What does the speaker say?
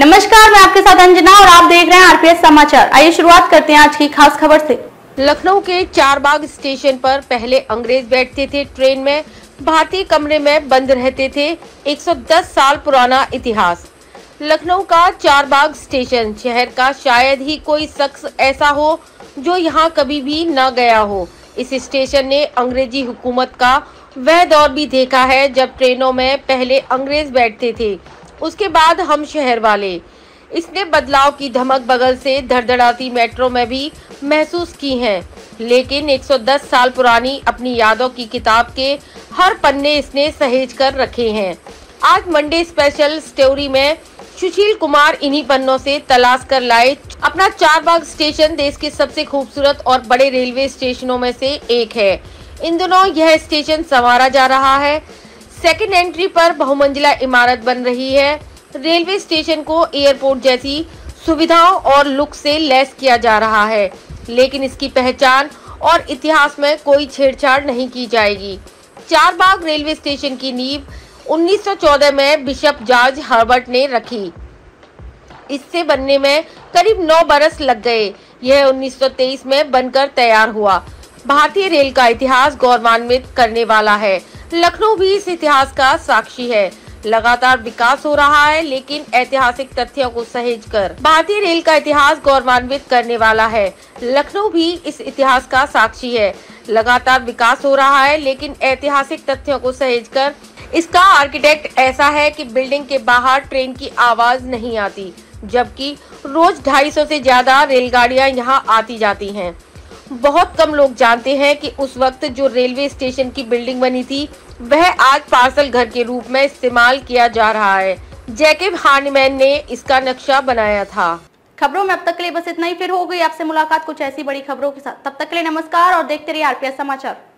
नमस्कार, मैं आपके साथ अंजना और आप देख रहे हैं आरपीएस समाचार। आइए शुरुआत करते हैं आज की खास खबर से। लखनऊ के चारबाग स्टेशन पर पहले अंग्रेज बैठते थे ट्रेन में, भारतीय कमरे में बंद रहते थे। 110 साल पुराना इतिहास। लखनऊ का चारबाग स्टेशन शहर का शायद ही कोई शख्स ऐसा हो जो यहाँ कभी भी न गया हो। इस स्टेशन ने अंग्रेजी हुकूमत का वह दौर भी देखा है जब ट्रेनों में पहले अंग्रेज बैठते थे, उसके बाद हम शहर वाले। इसने बदलाव की धमक बगल से धड़धड़ाती मेट्रो में भी महसूस की है, लेकिन 110 साल पुरानी अपनी यादों की किताब के हर पन्ने इसने सहेज कर रखे हैं। आज मंडे स्पेशल स्टोरी में सुशील कुमार इन्हीं पन्नों से तलाश कर लाए अपना चारबाग स्टेशन। देश के सबसे खूबसूरत और बड़े रेलवे स्टेशनों में से एक है। इन दिनों यह स्टेशन संवारा जा रहा है। सेकंड एंट्री पर बहुमंजिला इमारत बन रही है। रेलवे स्टेशन को एयरपोर्ट जैसी सुविधाओं और लुक से लैस किया जा रहा है, लेकिन इसकी पहचान और इतिहास में कोई छेड़छाड़ नहीं की जाएगी। चारबाग रेलवे स्टेशन की नींव 1914 में बिशप जॉर्ज हर्बर्ट ने रखी। इससे बनने में करीब 9 बरस लग गए। यह 1923 में बनकर तैयार हुआ। भारतीय रेल का इतिहास गौरवान्वित करने वाला है। लखनऊ भी इस इतिहास का साक्षी है। लगातार विकास हो रहा है, लेकिन ऐतिहासिक तथ्यों को सहेजकर भारतीय रेल का इतिहास गौरवान्वित करने वाला है। लखनऊ भी इस इतिहास का साक्षी है। लगातार विकास हो रहा है, लेकिन ऐतिहासिक तथ्यों को सहेजकर इसका आर्किटेक्ट ऐसा है कि बिल्डिंग के बाहर ट्रेन की आवाज नहीं आती, जबकि रोज 250 से ज्यादा रेलगाड़ियां यहां आती जाती हैं। बहुत कम लोग जानते हैं कि उस वक्त जो रेलवे स्टेशन की बिल्डिंग बनी थी, वह आज पार्सल घर के रूप में इस्तेमाल किया जा रहा है। जैकब हार्निमैन ने इसका नक्शा बनाया था। खबरों में अब तक के लिए बस इतना ही। फिर हो गई आपसे मुलाकात कुछ ऐसी बड़ी खबरों के साथ। तब तक के लिए नमस्कार और देखते रहिए आरपीएस समाचार।